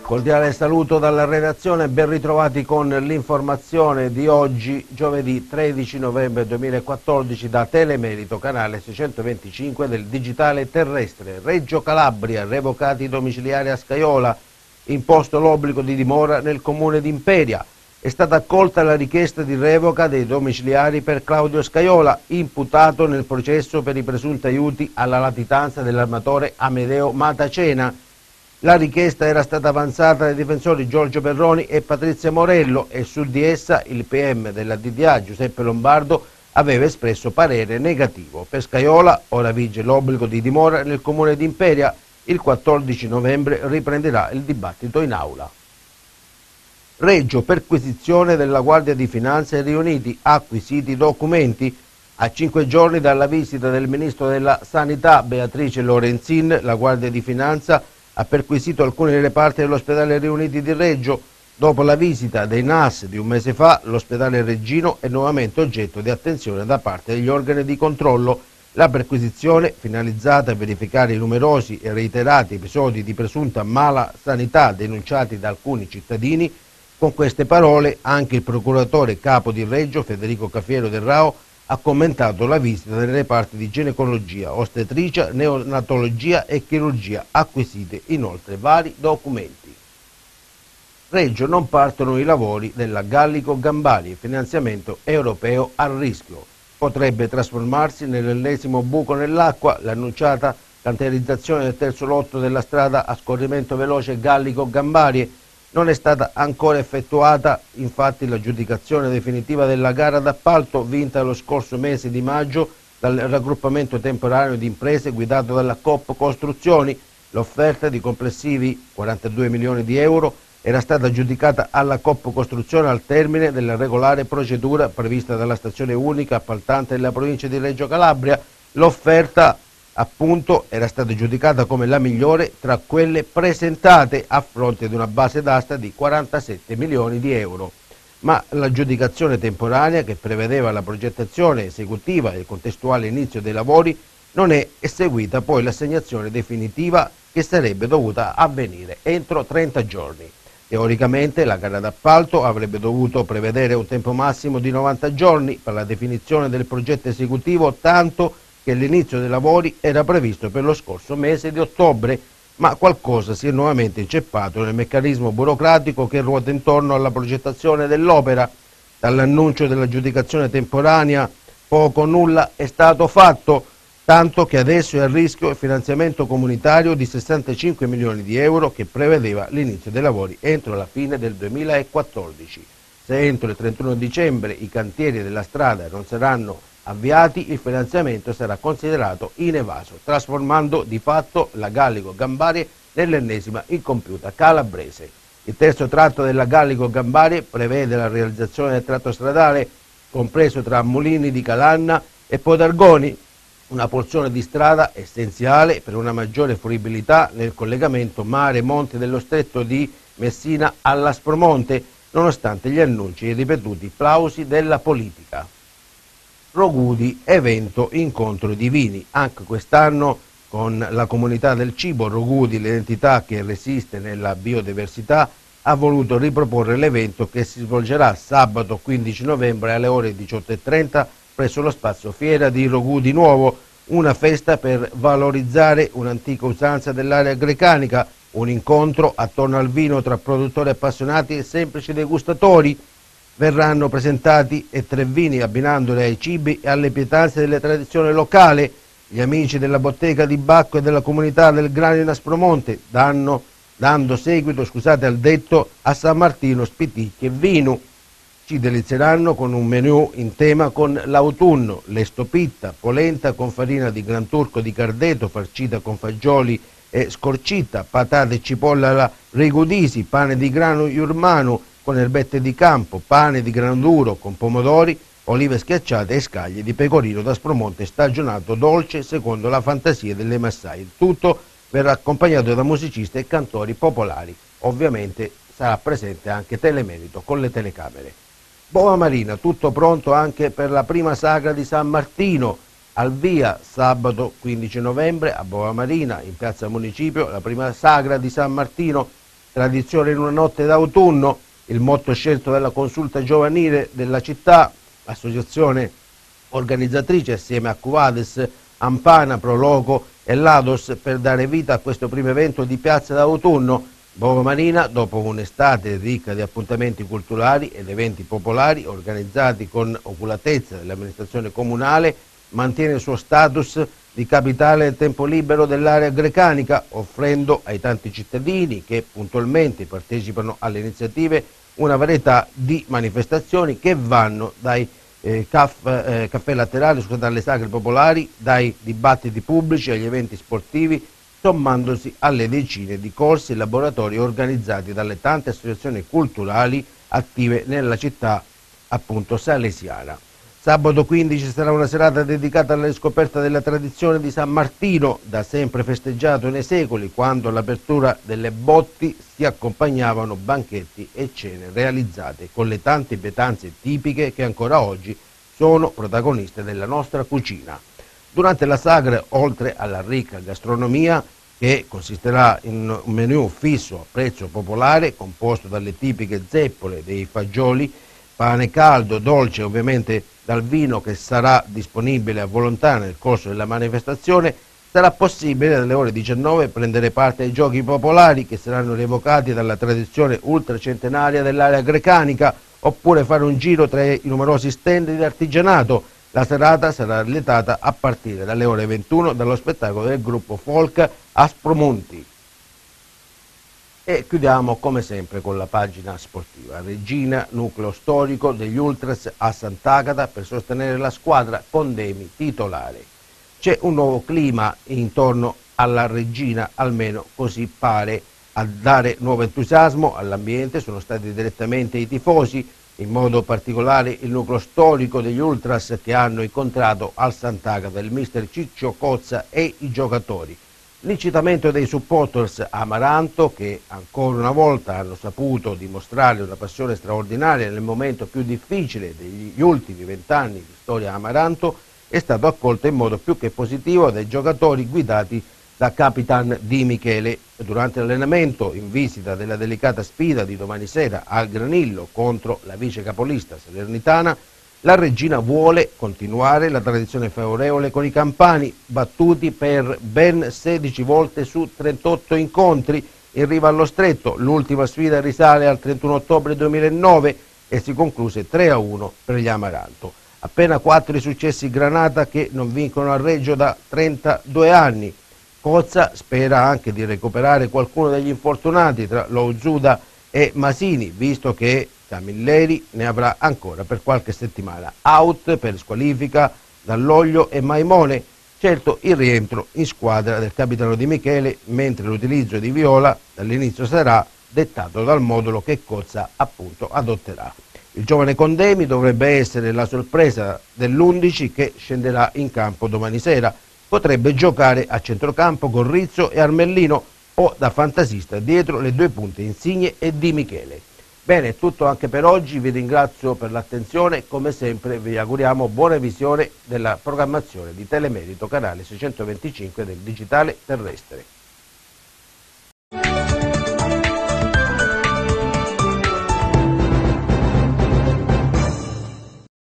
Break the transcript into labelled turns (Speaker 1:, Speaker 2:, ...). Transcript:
Speaker 1: Cordiale saluto dalla redazione e ben ritrovati con l'informazione di oggi, giovedì 13 novembre 2014 da Telemerito, canale 625 del digitale terrestre. Reggio Calabria, revocati i domiciliari a Scaiola, imposto l'obbligo di dimora nel comune di Imperia. È stata accolta la richiesta di revoca dei domiciliari per Claudio Scaiola, imputato nel processo per i presunti aiuti alla latitanza dell'armatore Amedeo Matacena. La richiesta era stata avanzata dai difensori Giorgio Perroni e Patrizia Morello e su di essa il PM della DDA Giuseppe Lombardo aveva espresso parere negativo. Per Scaiola ora vige l'obbligo di dimora nel comune di Imperia. Il 14 novembre riprenderà il dibattito in aula. Reggio, perquisizione della Guardia di Finanza e riuniti, acquisiti documenti. A 5 giorni dalla visita del Ministro della Sanità Beatrice Lorenzin, la Guardia di Finanza ha perquisito alcuni reparti dell'ospedale Riuniti di Reggio. Dopo la visita dei NAS di un mese fa, l'ospedale reggino è nuovamente oggetto di attenzione da parte degli organi di controllo. La perquisizione, finalizzata a verificare i numerosi e reiterati episodi di presunta mala sanità denunciati da alcuni cittadini. Con queste parole anche il procuratore capo di Reggio, Federico Cafiero del Rao, ha commentato la visita dei reparti di ginecologia, ostetricia, neonatologia e chirurgia, acquisite inoltre vari documenti. Reggio, non partono i lavori della Gallico Gambari, finanziamento europeo a rischio. Potrebbe trasformarsi nell'ennesimo buco nell'acqua l'annunciata cantierizzazione del terzo lotto della strada a scorrimento veloce Gallico Gambari. Non è stata ancora effettuata infatti l'aggiudicazione definitiva della gara d'appalto vinta lo scorso mese di maggio dal raggruppamento temporaneo di imprese guidato dalla Coop Costruzioni. L'offerta di complessivi 42 milioni di euro era stata aggiudicata alla Coop Costruzione al termine della regolare procedura prevista dalla stazione unica appaltante della provincia di Reggio Calabria. L'offerta appunto era stata giudicata come la migliore tra quelle presentate a fronte di una base d'asta di 47 milioni di euro. Ma l'aggiudicazione temporanea, che prevedeva la progettazione esecutiva e il contestuale inizio dei lavori, non è seguita poi l'assegnazione definitiva che sarebbe dovuta avvenire entro 30 giorni. Teoricamente la gara d'appalto avrebbe dovuto prevedere un tempo massimo di 90 giorni per la definizione del progetto esecutivo, tanto che l'inizio dei lavori era previsto per lo scorso mese di ottobre, ma qualcosa si è nuovamente inceppato nel meccanismo burocratico che ruota intorno alla progettazione dell'opera. Dall'annuncio dell'aggiudicazione temporanea poco o nulla è stato fatto, tanto che adesso è a rischio il finanziamento comunitario di 65 milioni di euro che prevedeva l'inizio dei lavori entro la fine del 2014. Se entro il 31 dicembre i cantieri della strada non saranno avviati, il finanziamento sarà considerato inevaso, trasformando di fatto la Gallico Gambari nell'ennesima incompiuta calabrese. Il terzo tratto della Gallico Gambari prevede la realizzazione del tratto stradale compreso tra Mulini di Calanna e Podargoni, una porzione di strada essenziale per una maggiore fruibilità nel collegamento mare-monte dello stretto di Messina all'Aspromonte, nonostante gli annunci e i ripetuti plausi della politica. Rogudi, evento incontro di vini. Anche quest'anno con la comunità del cibo Rogudi, l'entità che resiste nella biodiversità, ha voluto riproporre l'evento che si svolgerà sabato 15 novembre alle ore 18:30 presso lo spazio Fiera di Rogudi Nuovo, una festa per valorizzare un'antica usanza dell'area grecanica, un incontro attorno al vino tra produttori appassionati e semplici degustatori. Verranno presentati 3 vini abbinandoli ai cibi e alle pietanze delle tradizioni locali. Gli amici della bottega di Bacco e della comunità del Granio in Aspromonte dando seguito al detto a San Martino spiticchi e vino. Ci delizieranno con un menù in tema con l'autunno, l'estopitta, polenta con farina di Gran Turco di Cardeto farcita con fagioli e scorcita, patate e cipolla alla rigudisi, pane di grano iurmano con erbette di campo, pane di grano duro con pomodori, olive schiacciate e scaglie di pecorino d'Aspromonte stagionato dolce secondo la fantasia delle Massai. Il tutto verrà accompagnato da musicisti e cantori popolari. Ovviamente sarà presente anche Telemerito con le telecamere. Bova Marina, tutto pronto anche per la prima sagra di San Martino. Al via sabato 15 novembre a Bova Marina, in piazza Municipio, la prima sagra di San Martino. tradizione in una notte d'autunno, il motto scelto dalla consulta giovanile della città, associazione organizzatrice assieme a Cuvades, Ampana, Proloco e Lados per dare vita a questo primo evento di Piazza d'autunno. Bovo Marina, dopo un'estate ricca di appuntamenti culturali ed eventi popolari organizzati con oculatezza dell'amministrazione comunale, mantiene il suo status di capitale del tempo libero dell'area grecanica, offrendo ai tanti cittadini che puntualmente partecipano alle iniziative una varietà di manifestazioni che vanno dai caffè laterali, alle sagre popolari, dai dibattiti pubblici agli eventi sportivi, sommandosi alle decine di corsi e laboratori organizzati dalle tante associazioni culturali attive nella città appunto salesiana. Sabato 15 sarà una serata dedicata alla riscoperta della tradizione di San Martino, da sempre festeggiato nei secoli, quando all'apertura delle botti si accompagnavano banchetti e cene realizzate con le tante pietanze tipiche che ancora oggi sono protagoniste della nostra cucina. Durante la sagra, oltre alla ricca gastronomia, che consisterà in un menù fisso a prezzo popolare, composto dalle tipiche zeppole, dei fagioli, pane caldo, dolce, ovviamente dal vino che sarà disponibile a volontà nel corso della manifestazione, sarà possibile dalle ore 19 prendere parte ai giochi popolari che saranno rievocati dalla tradizione ultracentenaria dell'area grecanica, oppure fare un giro tra i numerosi stand di artigianato. La serata sarà allietata a partire dalle ore 21 dallo spettacolo del gruppo folk Aspromonti. E chiudiamo come sempre con la pagina sportiva. Regina, nucleo storico degli Ultras a Sant'Agata per sostenere la squadra Condemi titolare. C'è un nuovo clima intorno alla Regina, almeno così pare. A dare nuovo entusiasmo all'ambiente sono stati direttamente i tifosi, in modo particolare il nucleo storico degli Ultras che hanno incontrato al Sant'Agata il mister Ciccio Cozza e i giocatori. L'incitamento dei supporters Amaranto, che ancora una volta hanno saputo dimostrare una passione straordinaria nel momento più difficile degli ultimi 20 anni di storia Amaranto, è stato accolto in modo più che positivo dai giocatori guidati da Capitan Di Michele. Durante l'allenamento in visita della delicata sfida di domani sera al Granillo contro la vice capolista salernitana, la Regina vuole continuare la tradizione favorevole con i campani, battuti per ben 16 volte su 38 incontri in riva allo stretto. L'ultima sfida risale al 31 ottobre 2009 e si concluse 3-1 per gli Amaranto. Appena 4 i successi Granata, che non vincono a Reggio da 32 anni. Cozza spera anche di recuperare qualcuno degli infortunati tra Louzuda e Masini, visto che Camilleri ne avrà ancora per qualche settimana. Out per squalifica Dall'Oglio e Maimone. Certo il rientro in squadra del capitano Di Michele, mentre l'utilizzo di Viola dall'inizio sarà dettato dal modulo che Cozza appunto adotterà. Il giovane Condemi dovrebbe essere la sorpresa dell'11 che scenderà in campo domani sera. Potrebbe giocare a centrocampo con Rizzo e Armellino o da fantasista dietro le due punte Insigne e Di Michele. Bene, è tutto anche per oggi, vi ringrazio per l'attenzione, come sempre vi auguriamo buona visione della programmazione di Telemerito, canale 625 del Digitale Terrestre.